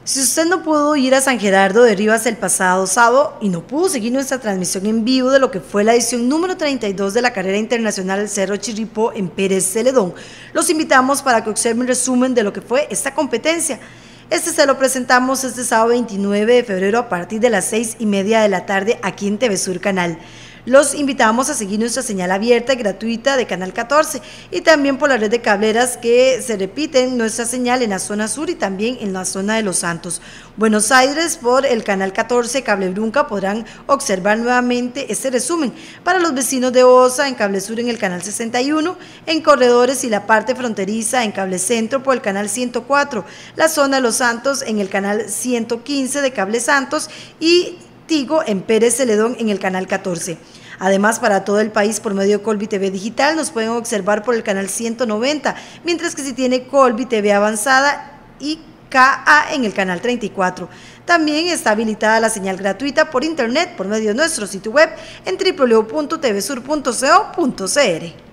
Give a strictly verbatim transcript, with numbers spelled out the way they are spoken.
Si usted no pudo ir a San Gerardo de Rivas el pasado sábado y no pudo seguir nuestra transmisión en vivo de lo que fue la edición número treinta y dos de la carrera internacional Cerro Chirripó en Pérez Celedón, los invitamos para que observen un resumen de lo que fue esta competencia. Este se lo presentamos este sábado veintinueve de febrero a partir de las seis y media de la tarde aquí en T V Sur Canal. Los invitamos a seguir nuestra señal abierta y gratuita de Canal catorce y también por la red de cableras que se repiten nuestra señal en la zona sur y también en la zona de Los Santos. Buenos Aires por el Canal catorce Cable Brunca podrán observar nuevamente este resumen. Para los vecinos de Osa en Cable Sur en el Canal sesenta y uno, en Corredores y la parte fronteriza en Cable Centro por el Canal ciento cuatro, la zona de Los Santos en el Canal ciento quince de Cable Santos y Tigo en Pérez Celedón en el Canal catorce. Además, para todo el país por medio de Colby T V Digital nos pueden observar por el canal ciento noventa, mientras que si tiene Colby T V Avanzada y K A en el canal treinta y cuatro. También está habilitada la señal gratuita por internet por medio de nuestro sitio web en w w w punto t v sur punto co punto c r.